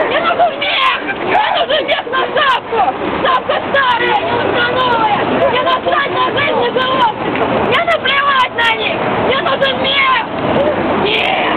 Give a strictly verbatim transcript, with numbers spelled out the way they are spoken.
Мне нужен мех! Мне нужен мех на шапку! Шапка старая, не нужна новая! Мне насрать на жизнь и животных! Мне наплевать на них! Мне нужен мех!